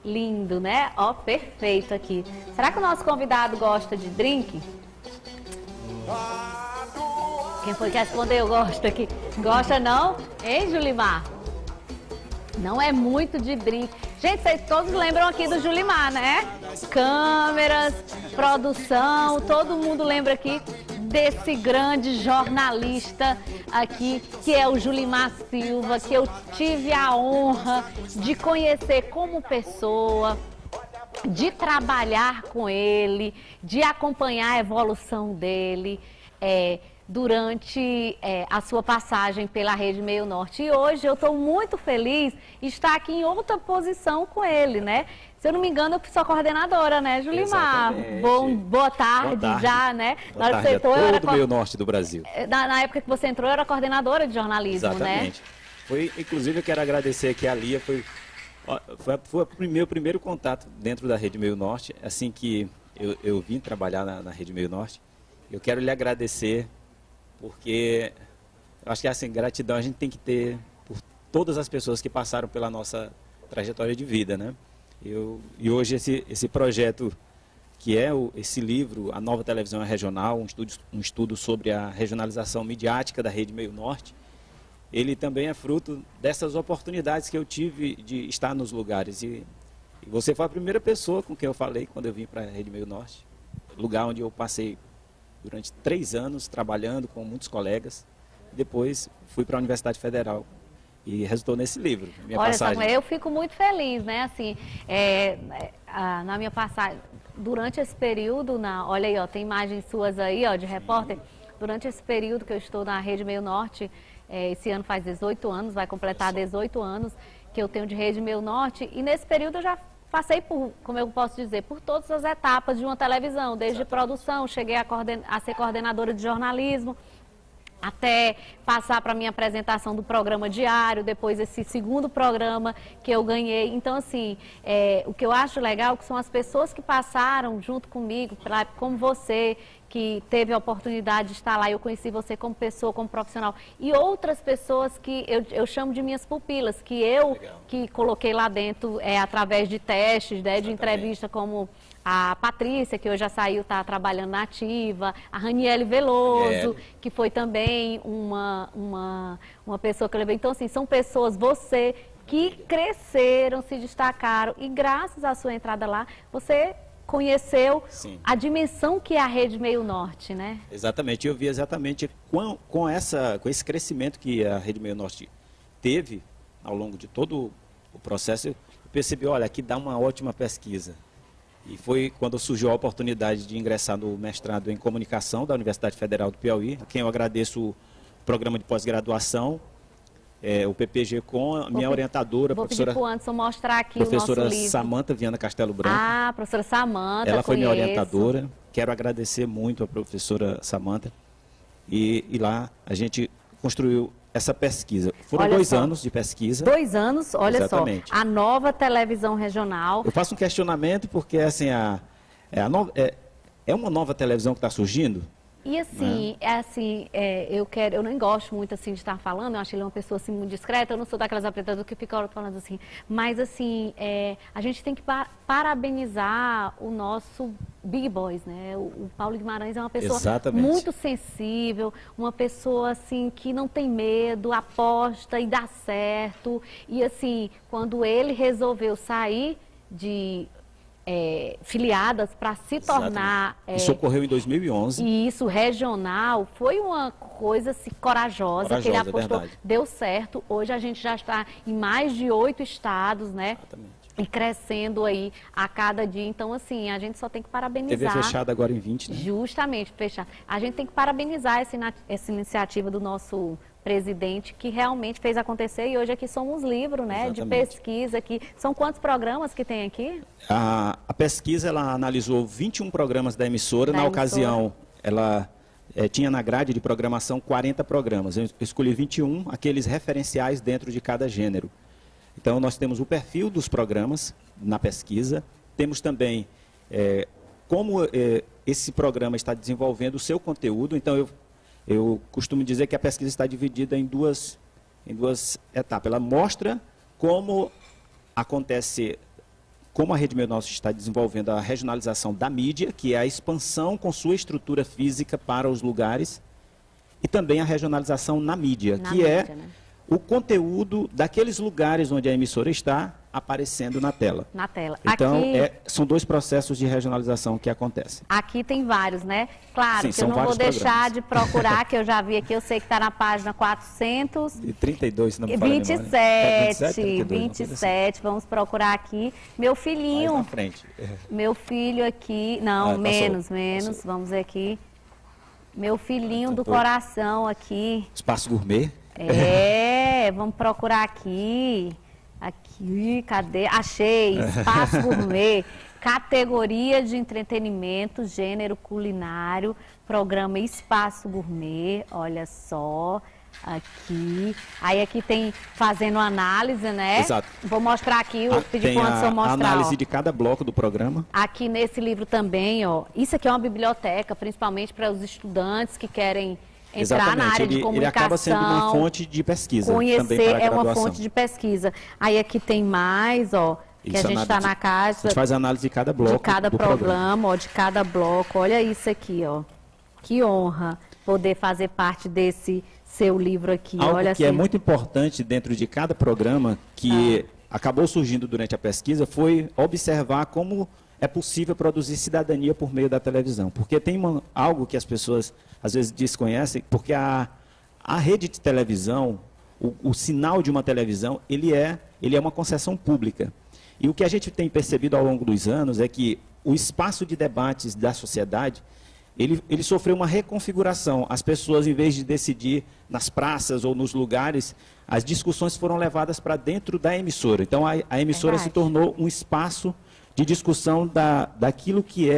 lindo, né? Ó, perfeito aqui. Será que o nosso convidado gosta de drink? Quem foi que respondeu? Gosta aqui. Gosta não? Hein, Julimar? Não é muito de drink. Gente, vocês todos lembram aqui do Julimar, né? Câmeras, produção, todo mundo lembra aqui desse grande jornalista aqui, que é o Julimar Silva, que eu tive a honra de conhecer como pessoa, de trabalhar com ele, de acompanhar a evolução dele durante a sua passagem pela Rede Meio Norte. E hoje eu estou muito feliz de estar aqui em outra posição com ele, né? Se eu não me engano, eu sou coordenadora, né, Julimar? Boa tarde já, né? Boa tarde a todo o Meio Norte do Brasil. Na época que você entrou, eu era coordenadora de jornalismo, exatamente, né? Inclusive, eu quero agradecer aqui a Lia, foi o meu primeiro contato dentro da Rede Meio Norte, assim que eu vim trabalhar na Rede Meio Norte. Eu quero lhe agradecer, porque eu acho que assim, gratidão a gente tem que ter por todas as pessoas que passaram pela nossa trajetória de vida, né? E hoje esse projeto, que é esse livro, A Nova Televisão Regional, um estudo sobre a regionalização midiática da Rede Meio Norte, ele também é fruto dessas oportunidades que eu tive de estar nos lugares. E você foi a primeira pessoa com quem eu falei quando eu vim para a Rede Meio Norte, lugar onde eu passei durante 3 anos trabalhando com muitos colegas. Depois fui para a Universidade Federal e resultou nesse livro. Olha, Samuel, eu fico muito feliz, né? Assim, na minha passagem, durante esse período, olha aí, ó, tem imagens suas aí, ó, de repórter. Durante esse período que eu estou na Rede Meio Norte, esse ano faz 18 anos, vai completar 18 anos que eu tenho de Rede Meio Norte. E nesse período eu já passei por, como eu posso dizer, por todas as etapas de uma televisão, desde produção, cheguei a ser coordenadora de jornalismo, até passar para a minha apresentação do programa diário, depois esse segundo programa que eu ganhei. Então, assim, o que eu acho legal que são as pessoas que passaram junto comigo, como você, que teve a oportunidade de estar lá, eu conheci você como pessoa, como profissional, e outras pessoas que eu chamo de minhas pupilas, que que coloquei lá dentro através de testes, né, de entrevista, como a Patrícia, que hoje já saiu, está trabalhando na Ativa, a Raniele Veloso, que foi também uma pessoa que eu levei. Então, assim, são pessoas, você, que cresceram, se destacaram, e graças à sua entrada lá, você conheceu a dimensão que é a Rede Meio Norte, né? Exatamente, eu vi exatamente com esse crescimento que a Rede Meio Norte teve ao longo de todo o processo, eu percebi, olha, aqui dá uma ótima pesquisa. E foi quando surgiu a oportunidade de ingressar no mestrado em comunicação da Universidade Federal do Piauí, a quem eu agradeço o programa de pós-graduação, o PPG com a minha orientadora, professora... Vou pedir para o Anderson mostrar aqui professora o nosso livro. Samanta Viana Castelo Branco. Ah, professora Samanta, ela foi minha orientadora. Quero agradecer muito a professora Samanta. E lá a gente construiu essa pesquisa. Foram 2 anos de pesquisa. 2 anos, olha exatamente. Só. A nova televisão regional. Eu faço um questionamento porque assim, é uma nova televisão que está surgindo. E assim, eu não gosto muito assim de estar falando, eu acho ele uma pessoa assim muito discreta, eu não sou daquelas apresentadoras que ficam falando assim, mas assim, a gente tem que parabenizar o nosso Big Boys, né? O Paulo Guimarães é uma pessoa muito sensível, uma pessoa assim que não tem medo, aposta e dá certo. E assim, quando ele resolveu sair de filiadas para se tornar... Isso ocorreu em 2011. E isso, regional, foi uma coisa assim, corajosa que ele apostou, deu certo. Hoje a gente já está em mais de 8 estados, né? Exatamente. E crescendo aí a cada dia. Então, assim, a gente só tem que parabenizar. TV fechada agora em 20, né? Justamente, fechada. A gente tem que parabenizar essa iniciativa do nosso presidente, que realmente fez acontecer, e hoje aqui somos livro, né, de pesquisa. São quantos programas que tem aqui? A pesquisa, ela analisou 21 programas da emissora. Na ocasião, ela tinha na grade de programação 40 programas. Eu escolhi 21, aqueles referenciais dentro de cada gênero. Então, nós temos o perfil dos programas na pesquisa, temos também como esse programa está desenvolvendo o seu conteúdo. Então, eu costumo dizer que a pesquisa está dividida em duas etapas. Ela mostra como acontece, como a Rede Meio Norte está desenvolvendo a regionalização da mídia, que é a expansão com sua estrutura física para os lugares, e também a regionalização na mídia, que é né? o conteúdo daqueles lugares onde a emissora está aparecendo na tela. Na tela. Então, Aqui, são dois processos de regionalização que acontecem. aqui tem vários, né? Claro, Sim, que eu não vou deixar de procurar, que eu já vi aqui, eu sei que está na página 432, se não me falha a memória. 27, vamos procurar aqui. Meu filhinho. Mais na frente. Meu filho aqui, não, passou, menos, passou. vamos ver aqui. Meu filhinho do coração aqui. Espaço Gourmet. Vamos procurar aqui. Aqui, cadê? Achei, Espaço Gourmet, categoria de entretenimento, gênero culinário, programa Espaço Gourmet, olha só, aqui. Aí aqui tem fazendo análise, né? Exato. Vou mostrar aqui, vou pedir Tem para o Anderson mostrar. a análise ó. de cada bloco do programa. Aqui nesse livro também, ó, isso aqui é uma biblioteca, principalmente para os estudantes que querem entrar na área de comunicação. Ele acaba sendo uma fonte de pesquisa. Conhecer também para a é uma graduação. fonte de pesquisa. Aí aqui tem mais, ó, que Isso, a gente está na casa. A gente faz a análise de cada bloco de cada do programa, ó, de cada bloco. Olha isso aqui, ó. Que honra poder fazer parte desse seu livro aqui. Algo Olha que assim. é muito importante dentro de cada programa, que acabou surgindo durante a pesquisa, foi observar como é possível produzir cidadania por meio da televisão. Porque tem algo que as pessoas às vezes desconhecem, porque a rede de televisão, o sinal de uma televisão, ele é uma concessão pública. E o que a gente tem percebido ao longo dos anos é que o espaço de debates da sociedade, ele sofreu uma reconfiguração. As pessoas, em vez de decidir nas praças ou nos lugares, as discussões foram levadas para dentro da emissora. Então, a emissora se tornou um espaço de discussão daquilo que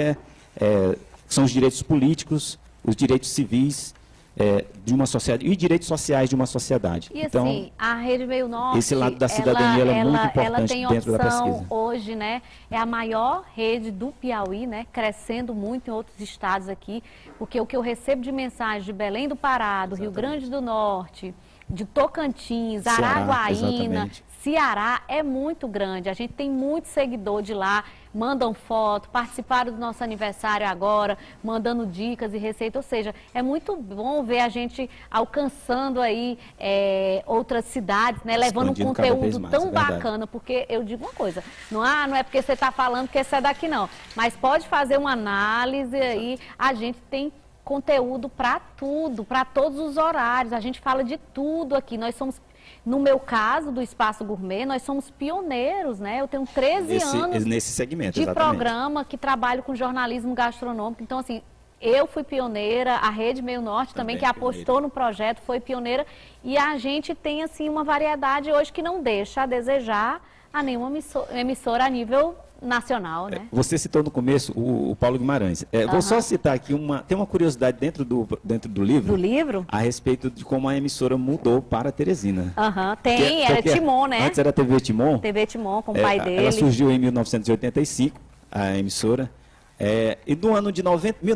são os direitos políticos, os direitos civis de uma sociedade e direitos sociais de uma sociedade. E então, assim, a Rede Meio Norte, esse lado da cidadania é muito importante ela tem dentro da opção pesquisa. hoje, né? É a maior rede do Piauí, né? Crescendo muito em outros estados aqui, porque o que eu recebo de mensagem de Belém do Pará, do Rio Grande do Norte, de Tocantins, Ceará, Araguaína, exatamente. Ceará é muito grande. A gente tem muito seguidor de lá, mandam foto, participaram do nosso aniversário agora, mandando dicas e receitas. Ou seja, é muito bom ver a gente alcançando aí outras cidades, né? Levando um conteúdo tão bacana. Porque eu digo uma coisa, não é porque você está falando que esse é daqui não. Mas pode fazer uma análise aí, a gente tem conteúdo para tudo, para todos os horários. A gente fala de tudo aqui. Nós somos, no meu caso, do Espaço Gourmet, nós somos pioneiros, né? Eu tenho 13 anos nesse segmento, de exatamente. Programa que trabalho com jornalismo gastronômico. Então, assim, eu fui pioneira, a Rede Meio Norte também que apostou no projeto, foi pioneira. E a gente tem, assim, uma variedade hoje que não deixa a desejar a nenhuma emissora a nível nacional, né? Você citou no começo o Paulo Guimarães. Vou só citar aqui tem uma curiosidade dentro do livro. Do livro? A respeito de como a emissora mudou para Teresina. Era Timon, né? Antes era TV Timon. TV Timon, com o pai dele. Ela surgiu em 1985, a emissora. E no ano de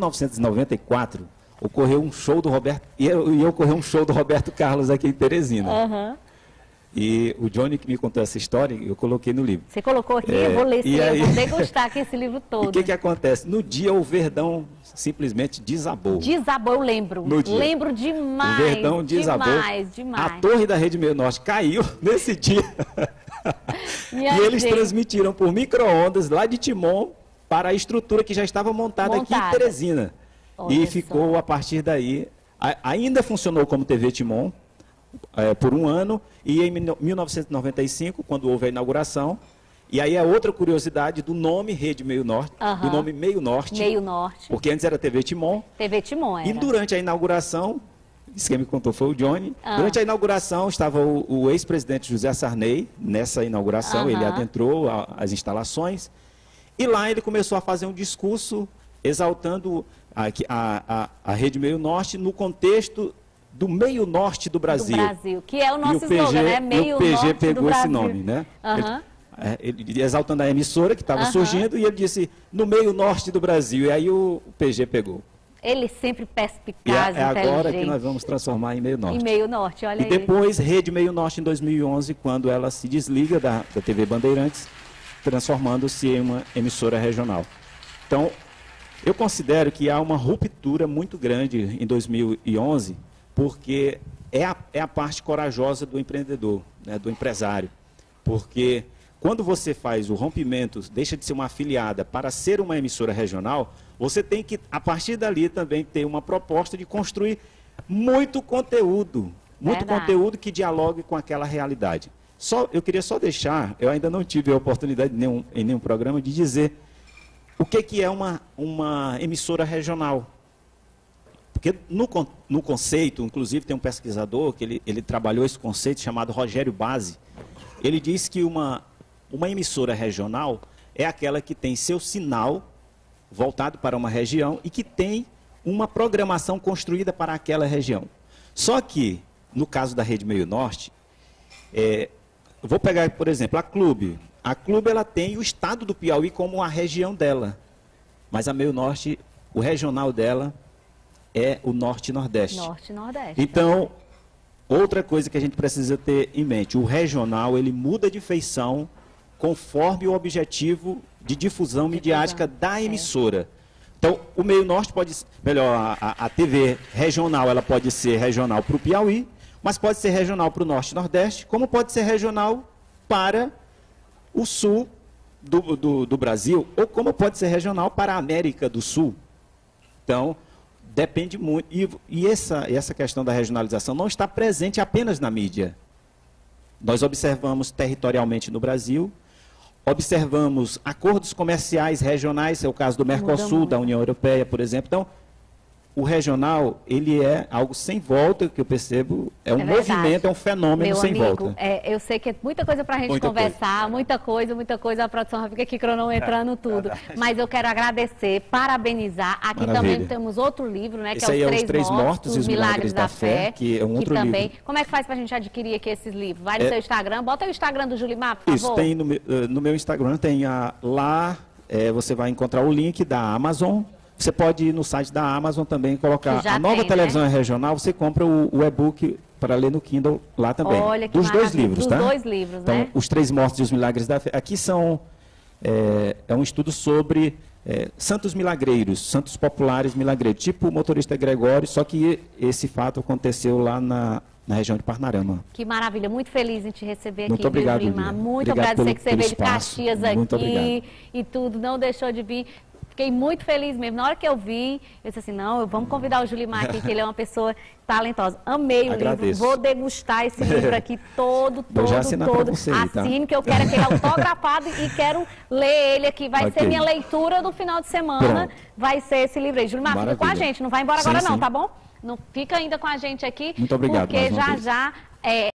1994, ocorreu um show do Roberto... Ia ocorrer um show do Roberto Carlos aqui em Teresina. E o Johnny que me contou essa história, eu coloquei no livro. Você colocou aqui? Eu vou ler esse livro, vou degustar aqui esse livro todo. E o que acontece? No dia o Verdão simplesmente desabou. Desabou, eu lembro. Lembro demais. O Verdão desabou. Demais. A torre da Rede Meio Norte caiu nesse dia. E eles transmitiram por micro-ondas lá de Timon para a estrutura que já estava montada aqui em Teresina. E ficou, a partir daí, ainda funcionou como TV Timon, por um ano, e em 1995, quando houve a inauguração, e aí é outra curiosidade do nome Rede Meio Norte, do nome Meio Norte. Meio Norte. Porque antes era TV Timon. TV Timon, era. E durante a inauguração, isso quem me contou foi o Johnny, durante a inauguração estava o ex-presidente José Sarney, nessa inauguração, ele adentrou as instalações, e lá ele começou a fazer um discurso exaltando a Rede Meio Norte no contexto do meio norte do Brasil. Do Brasil, que é o nosso slogan, né? Meio norte do Brasil. E o PG pegou esse nome, né? Ele exaltando a emissora que estava surgindo, e ele disse, no meio norte do Brasil. E aí o PG pegou. Ele sempre perspicaz, inteligente. É agora que nós vamos transformar em Meio Norte. Em Meio Norte, olha aí. E depois, Rede Meio Norte em 2011, quando ela se desliga da TV Bandeirantes, transformando-se em uma emissora regional. Então, eu considero que há uma ruptura muito grande em 2011, porque é a parte corajosa do empreendedor, né, do empresário. Porque quando você faz o rompimento, deixa de ser uma afiliada para ser uma emissora regional, você tem que, a partir dali, também ter uma proposta de construir muito conteúdo que dialogue com aquela realidade. Eu queria só deixar, eu ainda não tive a oportunidade em nenhum programa de dizer o que é uma emissora regional. Porque no conceito, inclusive tem um pesquisador que ele trabalhou esse conceito chamado Rogério Base. Ele diz que uma emissora regional é aquela que tem seu sinal voltado para uma região e que tem uma programação construída para aquela região. Só que, no caso da Rede Meio Norte, vou pegar, por exemplo, a Clube. A Clube ela tem o estado do Piauí como a região dela. Mas a Meio Norte, o regional dela é o Norte e Nordeste. Norte e Nordeste. Então, outra coisa que a gente precisa ter em mente, o regional, ele muda de feição conforme o objetivo de difusão midiática da emissora. Então, o Meio Norte pode, a TV regional, ela pode ser regional para o Piauí, mas pode ser regional para o Norte e Nordeste, como pode ser regional para o Sul do Brasil, ou como pode ser regional para a América do Sul. Então, depende muito. E essa questão da regionalização não está presente apenas na mídia. Nós observamos territorialmente no Brasil, observamos acordos comerciais regionais, é o caso do Mercosul, da União Europeia, por exemplo. Então, o regional, ele é algo sem volta, que eu percebo, é um movimento, é um fenômeno sem volta. Eu sei que é muita coisa para a gente conversar, muita coisa, a produção fica aqui cronometrando tudo. Mas eu quero agradecer, parabenizar. Aqui também temos outro livro, né, que é Os Três Mortos e os Milagres da Fé, que é um outro livro. Como é que faz para a gente adquirir aqui esses livros? Vai no seu Instagram, bota o Instagram do Julimar, por favor. Isso, tem no meu Instagram, tem lá, você vai encontrar o link da Amazon. Você pode ir no site da Amazon também colocar a nova televisão regional, você compra o e-book para ler no Kindle lá também. Olha que dos dois livros, tá? Dos dois livros, então, né? Os Três Mortos e os Milagres da Fé. Aqui é um estudo sobre santos milagreiros, santos populares milagreiros, tipo o motorista Gregório, só que esse fato aconteceu lá na região de Parnarama. Que maravilha, muito feliz em te receber muito aqui, obrigado, Julimar. Muito obrigado que você veio de Caxias muito aqui obrigado. E tudo, não deixou de vir. Fiquei muito feliz mesmo. Na hora que eu vi, eu disse assim, não, vamos convidar o Julimar aqui, que ele é uma pessoa talentosa. Amei o livro, vou degustar esse livro aqui todo. Assine, que eu quero aquele autografado e quero ler ele aqui. Vai ser minha leitura no final de semana, vai ser esse livro aí. Julimar, fica com a gente, não vai embora agora não, tá bom? Não fica ainda com a gente aqui, muito obrigado, porque já